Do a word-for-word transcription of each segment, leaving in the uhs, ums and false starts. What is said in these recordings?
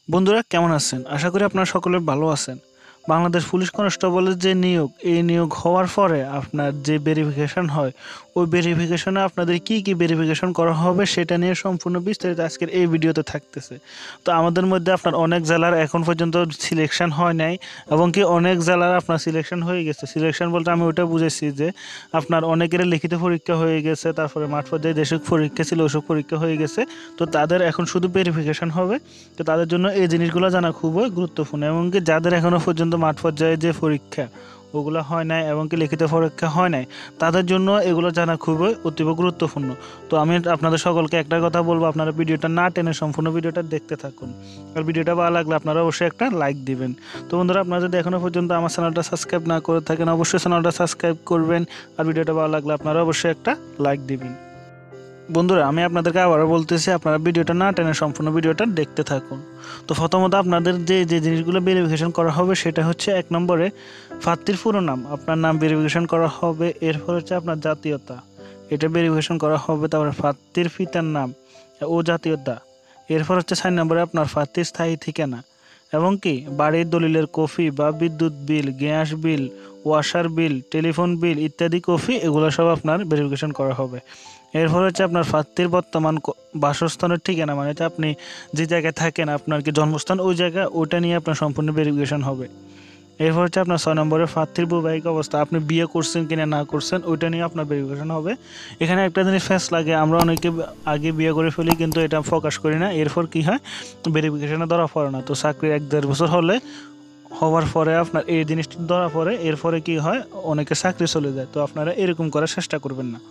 বন্ধুরা কেমন আছেন? আশা করি আপনারা সকলে ভালো আছেন। বাংলাদেশ পুলিশ কনস্টেবলের যে নিয়োগ, এই নিয়োগ হওয়ার পরে আপনার যে ভেরিফিকেশন হয়, ওই ভেরিফিকেশনে আপনাদের কি কি ভেরিফিকেশন করা হবে সেটা নিয়ে সম্পূর্ণ বিস্তারিত আজকের এই ভিডিওতে থাকতেছে। তো আমাদের মধ্যে আপনার অনেক জেলার এখন পর্যন্ত সিলেকশন হয় নাই, এবং কি অনেক জেলার আপনার সিলেকশন হয়ে গেছে। সিলেকশন বলতে আমি ওটা বুঝেছি যে আপনার অনেকের লিখিত পরীক্ষা হয়ে গেছে, তারপরে মাঠ পর্যায়ে যেসব পরীক্ষা ছিল ওসব পরীক্ষা হয়ে গেছে। তো তাদের এখন শুধু ভেরিফিকেশন হবে। তো তাদের জন্য এই জিনিসগুলো জানা খুবই গুরুত্বপূর্ণ, এবং কি যাদের এখনও পর্যন্ত মাঠ পর্যায়ে যে পরীক্ষা ওগুলো হয় নাই এবং কি লিখিত পরীক্ষা হয় নাই, তাদের জন্য এগুলো জানা খুবই অতীব গুরুত্বপূর্ণ। তো আমি আপনাদের সকলকে একটা কথা বলবো, আপনারা ভিডিওটা না টেনে সম্পূর্ণ ভিডিওটা দেখতে থাকুন। আর ভিডিওটা ভালো লাগলে আপনারা অবশ্যই একটা লাইক দিবেন। তো বন্ধুরা, আপনারা যদি এখনও পর্যন্ত আমার চ্যানেলটা সাবস্ক্রাইব না করে থাকেন, অবশ্যই চ্যানেলটা সাবস্ক্রাইব করবেন। আর ভিডিওটা ভালো লাগলে আপনারা অবশ্যই একটা লাইক দিবেন। বন্ধুরা, আমি আপনাদেরকে আবারও বলতেছি, আপনারা ভিডিওটা না টেনে সম্পূর্ণ ভিডিওটা দেখতে থাকুন। তো প্রথমত আপনাদের যে যে জিনিসগুলো ভেরিফিকেশন করা হবে সেটা হচ্ছে এক নম্বরে প্রার্থীর পুরো নাম, আপনার নাম ভেরিফিকেশন করা হবে। এরপর হচ্ছে আপনার জাতীয়তা, এটা ভেরিফিকেশন করা হবে। তারপরে প্রার্থীর পিতার নাম ও জাতীয়তা। এরপর হচ্ছে চার নম্বরে আপনার প্রার্থীর স্থায়ী ঠিকানা, এবং কি বাড়ির দলিলের কপি বা বিদ্যুৎ বিল, গ্যাস বিল, ওয়াসার বিল, টেলিফোন বিল ইত্যাদি কপি, এগুলো সব আপনার ভেরিফিকেশন করা হবে। এরপর হচ্ছে আপনার প্রার্থীর বর্তমান বাসস্থানের ঠিকানা, মানে হচ্ছে আপনি যে জায়গায় থাকেন, আপনার কি জন্মস্থান ওই জায়গা, ওইটা নিয়ে আপনার সম্পূর্ণ ভেরিফিকেশন হবে। এরপর হচ্ছে আপনার ছয় নম্বরে প্রার্থীর বৈবাহিক অবস্থা, আপনি বিয়ে করছেন কিনা না করছেন ওইটা নিয়ে আপনার ভেরিফিকেশন হবে। এখানে একটা জিনিস ফেস লাগে, আমরা অনেকে আগে বিয়ে করে ফেলি কিন্তু এটা ফোকাস করি না, এরপর কি হয় ভেরিফিকেশনে ধরা পড়ে না। তো চাকরি এক দেড় বছর হলে হওয়ার পরে আপনার এই জিনিসটা ধরা পড়ে, এরপরে কি হয় অনেকে চাকরি চলে যায়। তো আপনারা এরকম করার চেষ্টা করবেন না।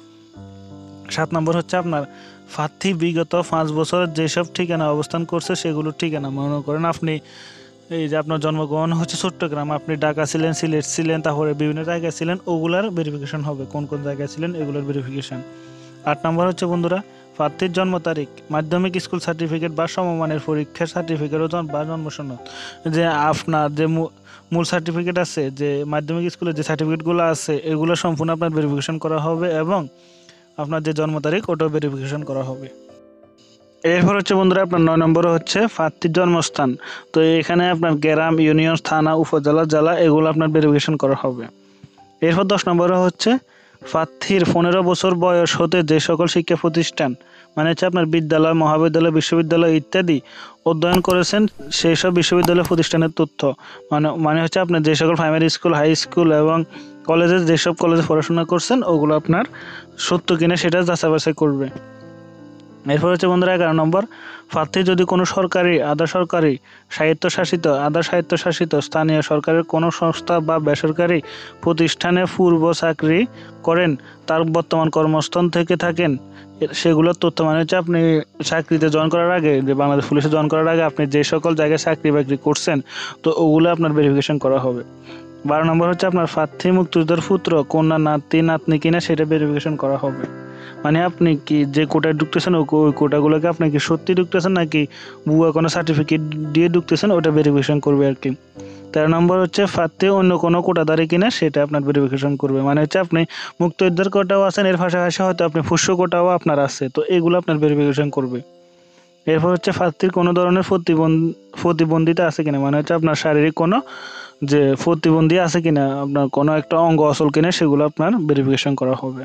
সাত নম্বর হচ্ছে আপনার প্রার্থী বিগত পাঁচ বছর যেসব ঠিকানা অবস্থান করছে সেগুলোর ঠিকানা, মনে করেন আপনি এই যে আপনার জন্মগ্রহণ হচ্ছে চট্টগ্রাম, আপনি ঢাকা ছিলেন, সিলেট ছিলেন, তারপরে বিভিন্ন জায়গায় ছিলেন, ওগুলার ভেরিফিকেশন হবে, কোন কোন জায়গায় ছিলেন এগুলোর ভেরিফিকেশন। আট নম্বর হচ্ছে বন্ধুরা প্রার্থীর জন্ম তারিখ, মাধ্যমিক স্কুল সার্টিফিকেট বা সমমানের পরীক্ষার সার্টিফিকেট বা জন্ম সনদ, যে আপনার যে মূল সার্টিফিকেট আছে, যে মাধ্যমিক স্কুলের যে সার্টিফিকেটগুলো আছে এগুলো সম্পূর্ণ আপনার ভেরিফিকেশন করা হবে, এবং আপনার যে জন্ম তারিখ ওটাও ভেরিফিকেশন করা হবে। এরপর হচ্ছে বন্ধুরা আপনার নয় নম্বরে হচ্ছে প্রার্থীর জন্মস্থান। তো এখানে আপনার গ্রাম, ইউনিয়ন, থানা, উপজেলা, জেলা এগুলো আপনার ভেরিফিকেশন করা হবে। এরপর দশ নম্বরে হচ্ছে প্রার্থীর পনেরো বছর বয়স হতে যে সকল শিক্ষা প্রতিষ্ঠান, মানে হচ্ছে আপনার বিদ্যালয়, মহাবিদ্যালয়, বিশ্ববিদ্যালয় ইত্যাদি অধ্যয়ন করেছেন সেই সব বিশ্ববিদ্যালয় প্রতিষ্ঠানের তথ্য, মানে মানে হচ্ছে আপনার যে সকল প্রাইমারি স্কুল, হাই স্কুল এবং কলেজে যেসব কলেজে পড়াশোনা করছেন ওগুলো আপনার সত্য কিনা সেটা যাচাই বাছাই করবে। এরপর হচ্ছে বন্ধুরা এগারো নম্বর প্রার্থী যদি কোনো সরকারি, আধা সরকারি, স্বায়ত্তশাসিত, আধা স্বায়ত্তশাসিত স্থানীয় সরকারের কোনো সংস্থা বা বেসরকারি প্রতিষ্ঠানে পূর্ব চাকরি করেন, তার বর্তমান কর্মস্থল থেকে থাকেন, সেগুলোর তথ্য, মানে হচ্ছে আপনি চাকরিতে জয়েন করার আগে, যে বাংলাদেশ পুলিশে জয়েন করার আগে আপনি যে সকল জায়গায় চাকরি বাকরি করছেন, তো ওগুলো আপনার ভেরিফিকেশন করা হবে। বারো নম্বর হচ্ছে আপনার প্রার্থী মুক্তিযোদ্ধার পুত্র, কন্যা, নাতি, নাতনি কিনা সেটা ভেরিফিকেশন করা হবে। মানে আপনি কি যে কোটায় ঢুকতেছেন ওই কোটাগুলোকে আপনি কি সত্যি ঢুকতেছেন নাকি ভুয়া কোনো সার্টিফিকেট দিয়ে ঢুকতেছেন, ওটা ভেরিফিকেশন করবে আর কি। তেরো নম্বর হচ্ছে প্রার্থী অন্য কোনো কোটাধারী কিনা সেটা আপনার ভেরিফিকেশন করবে, মানে হচ্ছে আপনি মুক্তিযোদ্ধার কোটাও আছেন, এর পাশাপাশি হয়তো আপনি ফুস্য কোটাও আপনার আছে, তো এগুলো আপনার ভেরিফিকেশন করবে। এরপর হচ্ছে প্রার্থীর কোনো ধরনের প্রতিবন্ধ প্রতিবন্ধিতা আছে কিনা, মানে হচ্ছে আপনার শারীরিক কোনো যে প্রতিবন্ধী আছে কিনা, আপনার কোনো একটা অঙ্গ অচল কিনা সেগুলো আপনার ভেরিফিকেশন করা হবে।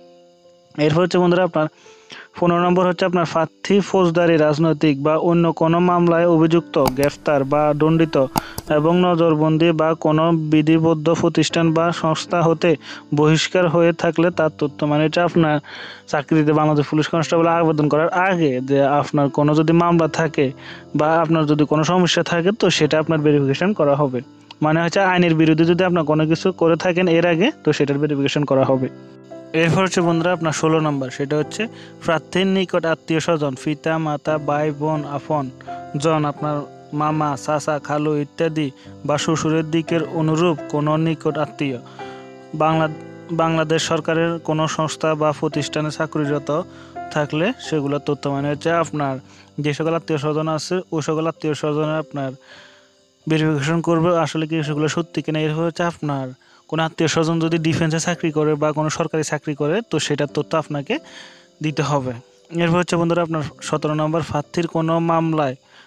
এরপর হচ্ছে বন্ধুরা আপনার পনেরো নম্বর হচ্ছে আপনার প্রার্থী ফৌজদারি, রাজনৈতিক বা অন্য কোনো মামলায় অভিযুক্ত, গ্রেফতার বা দণ্ডিত এবং নজরবন্দি বা কোনো বিধিবদ্ধ প্রতিষ্ঠান বা সংস্থা হতে বহিষ্কার হয়ে থাকলে তার তথ্য, মানে এটা আপনার চাকরিতে বাংলাদেশ পুলিশ কনস্টেবল আবেদন করার আগে যে আপনার কোনো যদি মামলা থাকে বা আপনার যদি কোনো সমস্যা থাকে, তো সেটা আপনার ভেরিফিকেশন করা হবে। মানে হচ্ছে আইনের বিরুদ্ধে যদি আপনার কোনো কিছু করে থাকেন এর আগে, তো সেটার ভেরিফিকেশন করা হবে। এরপর হচ্ছে বন্ধুরা আপনার ষোলো নম্বর, সেটা হচ্ছে প্রার্থীর নিকট আত্মীয় স্বজন, পিতা, মাতা, ভাই, বোন, আপন জন, আপনার মামা, চাচা, খালু ইত্যাদি বা শ্বশুরের দিকের অনুরূপ কোনো নিকট আত্মীয় বাংলা বাংলাদেশ সরকারের কোনো সংস্থা বা প্রতিষ্ঠানে চাকরিরত থাকলে সেগুলো তথ্য, মানে হচ্ছে আপনার যে সকল আত্মীয় স্বজন আছে ওই সকল আত্মীয় স্বজনের আপনার ভেরিফিকেশন করবে আসলে কি সেগুলো সত্যি কিনা। এরপর হচ্ছে আপনার কোনো আত্মীয় স্বজন যদি ডিফেন্সে চাকরি করে বা কোনো সরকারি চাকরি করে, তো সেটার তথ্য আপনাকে দিতে হবে। এরপর হচ্ছে বন্ধুরা আপনার সতেরো নম্বর প্রার্থীর কোনো মামলায়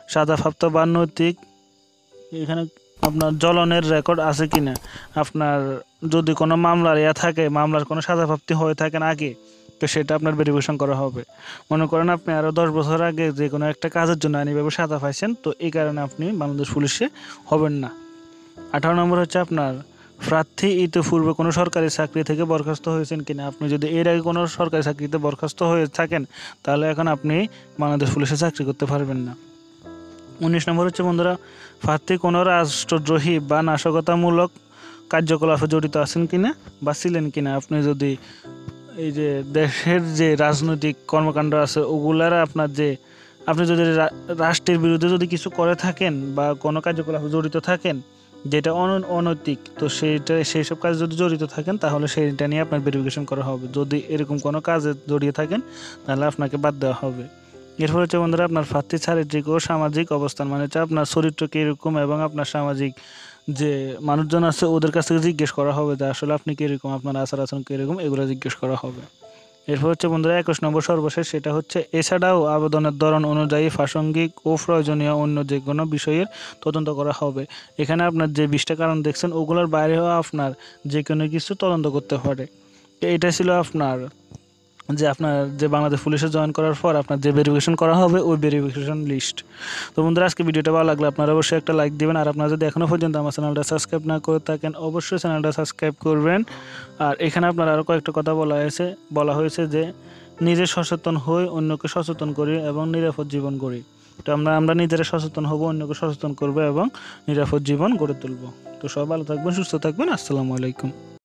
সাজাপ্রাপ্ত বা নৈতিক এখানে আপনার জ্বলনের রেকর্ড আছে কিনা, আপনার যদি কোনো মামলার ইয়া থাকে, মামলার কোনো সাজাপ্রাপ্তি হয়ে থাকেন আগে, তো সেটা আপনার ভেরিফিকেশন করা হবে। মনে করেন আপনি আরও দশ বছর আগে যে কোনো একটা কাজের জন্য আইনিভাবে সাজা পাইছেন, তো এই কারণে আপনি বাংলাদেশ পুলিশে হবেন না। আঠারো নম্বর হচ্ছে আপনার প্রার্থী ইতিপূর্বে কোনো সরকারি চাকরি থেকে বরখাস্ত হয়েছেন কিনা। আপনি যদি এর আগে কোনো সরকারি চাকরিতে বরখাস্ত হয়ে থাকেন তাহলে এখন আপনি বাংলাদেশ পুলিশে চাকরি করতে পারবেন না। উনিশ নম্বর হচ্ছে বন্ধুরা, প্রার্থী কোনো রাষ্ট্রদ্রোহী বা নাশকতামূলক কার্যকলাপে জড়িত আছেন কিনা বা ছিলেন কিনা। আপনি যদি এই যে দেশের যে রাজনৈতিক কর্মকাণ্ড আছে ওগুলার আপনার যে আপনি যদি রাষ্ট্রের বিরুদ্ধে যদি কিছু করে থাকেন বা কোনো কার্যকলাপে জড়িত থাকেন যেটা অনৈতিক, তো সেইটা সেই সব কাজে যদি জড়িত থাকেন তাহলে সেইটা নিয়ে আপনার ভেরিফিকেশন করা হবে। যদি এরকম কোনো কাজে জড়িয়ে থাকেন তাহলে আপনাকে বাদ দেওয়া হবে। এরপর হচ্ছে বন্ধুরা আপনার প্রার্থীর চারিত্রিক ও সামাজিক অবস্থান, মানে হচ্ছে আপনার চরিত্র কীরকম এবং আপনার সামাজিক যে মানুষজন আছে ওদের কাছ থেকে জিজ্ঞেস করা হবে যে আসলে আপনি কীরকম, আপনার আচার আচরণ কীরকম, এগুলো জিজ্ঞেস করা হবে। এরপর হচ্ছে বন্ধুরা একুশ নম্বর সর্বশেষ, সেটা হচ্ছে এছাড়াও আবেদনের ধরন অনুযায়ী প্রাসঙ্গিক ও প্রয়োজনীয় অন্য যে কোনো বিষয়ের তদন্ত করা হবে। এখানে আপনার যে বিশটা কারণ দেখছেন ওগুলোর বাইরেও আপনার যে কোনো কিছু তদন্ত করতে পারে। এটা ছিল আপনার যে আপনার যে বাংলাদেশ পুলিশে জয়েন করার পর আপনার যে ভেরিফিকেশন করা হবে ওই ভেরিফিকেশন লিস্ট। তো বন্ধুরা আজকে ভিডিওটা ভালো লাগলে আপনারা অবশ্যই একটা লাইক দিবেন, আর আপনারা যদি এখনও পর্যন্ত আমার চ্যানেলটা সাবস্ক্রাইব না করে থাকেন অবশ্যই চ্যানেলটা সাবস্ক্রাইব করবেন। আর এখানে আপনার আরও কয়েকটা কথা বলা হয়েছে বলা হয়েছে যে নিজে সচেতন হই, অন্যকে সচেতন করি এবং নিরাপদ জীবন গড়ি। তো আমরা আমরা নিজেরা সচেতন হব, অন্যকে সচেতন করবো এবং নিরাপদ জীবন গড়ে তুলব। তো সবাই ভালো থাকবেন, সুস্থ থাকবেন। আসসালামু আলাইকুম।